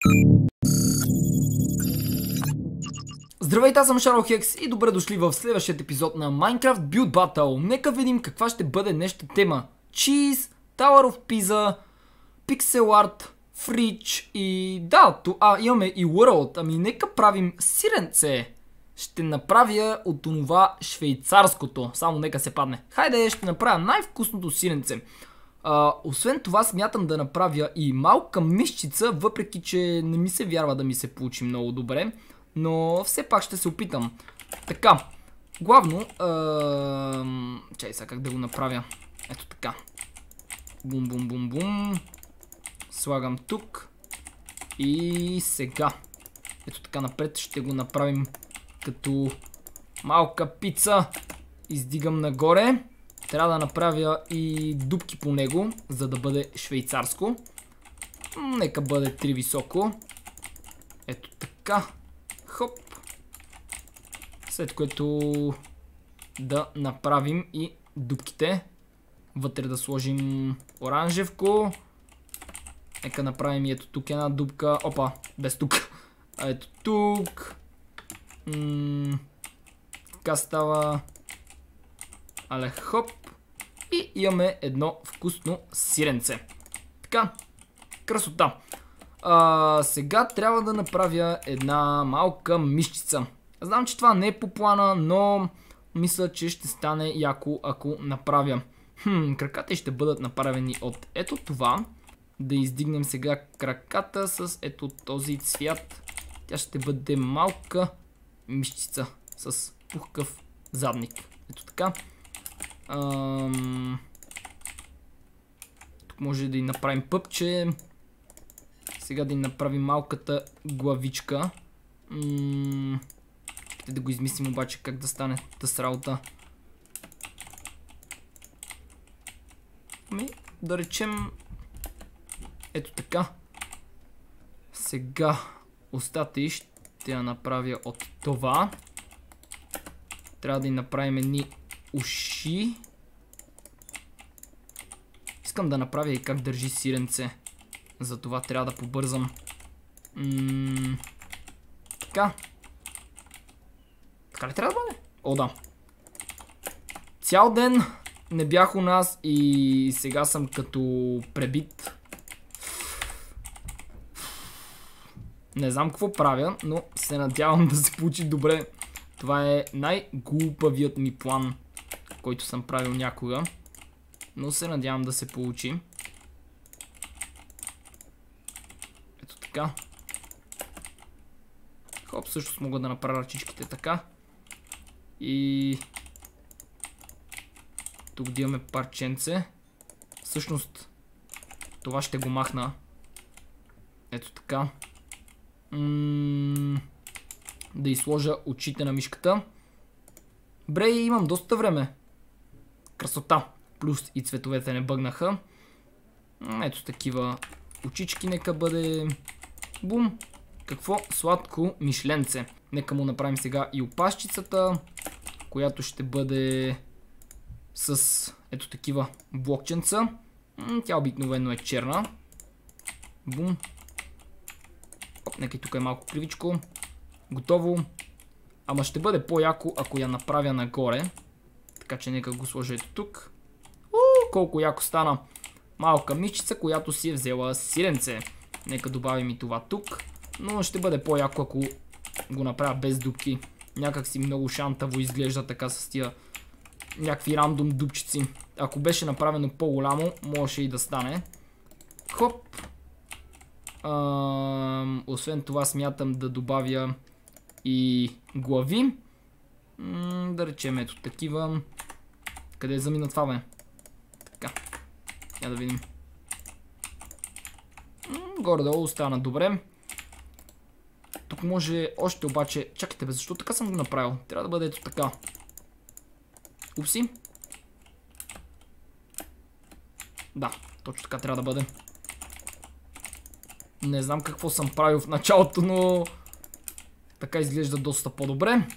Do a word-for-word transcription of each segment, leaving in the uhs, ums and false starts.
Здравейте, аз съм Шарлхекс и добре дошли в следващия епизод на Minecraft Build Battle. Нека видим каква ще бъде днешната тема. Cheese, Tower of Pisa, Pixel Art, Fridge и да, то, а, имаме и World. Ами нека правим сиренце. Ще направя от това швейцарското. Само нека се падне. Хайде, ще направя най-вкусното сиренце. А, освен това смятам да направя и малка мишчица, въпреки че не ми се вярва да ми се получи много добре. Но все пак ще се опитам. Така, главно, е... чай сега как да го направя. Ето така. Бум, бум, бум, бум. Слагам тук. И сега. Ето така напред ще го направим като малка пица. Издигам нагоре. Трябва да направя и дупки по него, за да бъде швейцарско. Нека бъде три високо. Ето така. Хоп. След което да направим и дупките. Вътре да сложим оранжевко. Нека направим и ето тук една дупка. Опа, без тук. А ето тук. М така става. Але хоп. И имаме едно вкусно сиренце. Така. Красота. А, сега трябва да направя една малка мишчица. Знам, че това не е по плана, но мисля, че ще стане яко, ако направя. Хм, краката ще бъдат направени от ето това. Да издигнем сега краката с ето този цвят. Тя ще бъде малка мишчица с пухкав задник. Ето така. Ам... Тук може да и направим пъпче. Сега да им направим малката главичка. М ще да го измислим обаче как да стане тъс работа. Ами, да речем ето така. Сега устата й ще я направя от това. Трябва да им направим едни уши. Искам да направя и как държи сиренце. Затова трябва да побързам. М така. Така ли трябва да бъде? О, да. Цял ден не бях у нас и сега съм като пребит. Не знам какво правя, но се надявам да се получи добре. Това е най-глупавият ми план, който съм правил някога. Но се надявам да се получи. Така. Хоп, също мога да направя ръчичките така. И тук да имаме парченце. Всъщност това ще го махна. Ето така. М да изложа очите на мишката. Бре, имам доста време. Красота. Плюс и цветовете не бъгнаха. Ето такива очички нека бъде. Бум! Какво сладко мишленце. Нека му направим сега и опашчицата, която ще бъде с ето такива блокченца. Тя обикновено е черна. Бум! Оп, нека и тук е малко кривичко. Готово. Ама ще бъде по-яко, ако я направя нагоре. Така че нека го сложа ето тук. У, колко яко стана. Малка мишчица, която си е взела сиренце. Нека добавим и това тук. Но ще бъде по-яко, ако го направя без дупки. Някак си много шантаво изглежда така с тия някакви рандом дупчици. Ако беше направено по-голямо, можеше и да стане. Хоп. Ам, освен това смятам да добавя и глави. М да речем ето такива. Къде е замина това, бе? Така. Я да видим. Горе-долу стана добре. Тук може още обаче. Чакайте бе, защо така съм го направил? Трябва да бъде ето така. Упси. Да, точно така трябва да бъде. Не знам какво съм правил в началото, но така изглежда доста по-добре.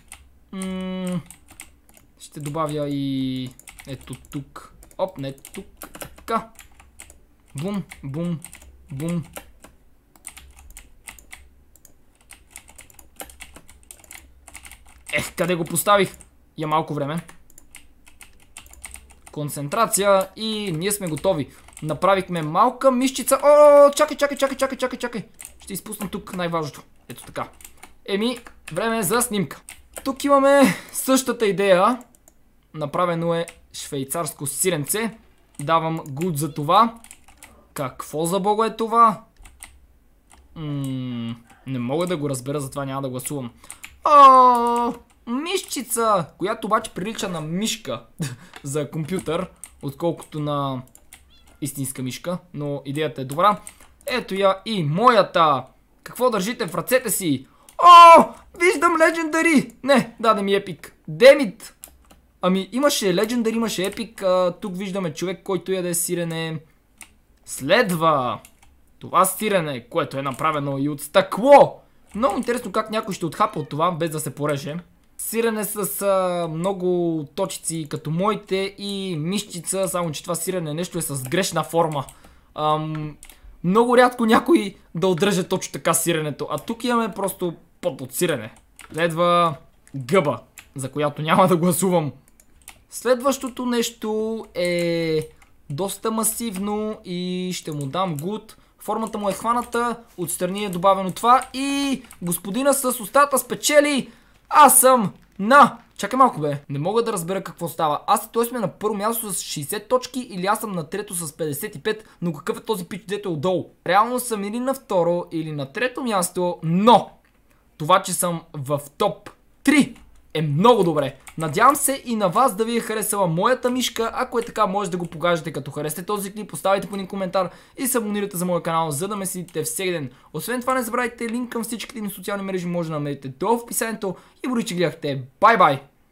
Ще добавя и ето тук. Оп, не тук. Така. Бум, бум, бум. Ех, къде го поставих? Я малко време. Концентрация и ние сме готови. Направихме малка мишчица. О, чакай, чакай, чакай, чакай, чакай, чакай. Ще изпусна тук най-важното. Ето така. Еми, време е за снимка. Тук имаме същата идея. Направено е швейцарско сиренце. Давам гуд за това. Какво за бога е това? М- не мога да го разбера, затова няма да гласувам. О, мишчица, която обаче прилича на мишка за компютър, отколкото на истинска мишка, но идеята е добра. Ето я и моята. Какво държите в ръцете си? О, виждам Legendary. Не, даде ми епик. Демит. Ами имаше Legendary, имаше епик. Тук виждаме човек, който яде сирене. Следва това сирене, което е направено и от стъкло. Много интересно как някой ще отхапа от това, без да се пореже. Сирене с а, много точици като моите и мишчица, само че това сирене нещо е с грешна форма. Ам, много рядко някой да отдръжа точно така сиренето, а тук имаме просто пот от сирене. Следва гъба, за която няма да гласувам. Следващото нещо е доста масивно и ще му дам гуд. Формата му е хваната, отстрани е добавено това и господина с устата спечели. Аз съм на... Чакай малко бе, не мога да разбера какво става. Аз той сме на първо място с шейсет точки или аз съм на трето с петдесет и пет, но какъв е този пич, дето е отдолу? Реално съм или на второ или на трето място, но това, че съм в топ три е много добре. Надявам се и на вас да ви е харесала моята мишка. Ако е така, може да го покажете като харесате този клип, поставите по един коментар и се абонирате за моя канал, за да ме следите всеки ден. Освен това не забравяйте, линк към всичките ми социални мрежи може да намерите долу в описанието и боричи гледахте. Бай бай!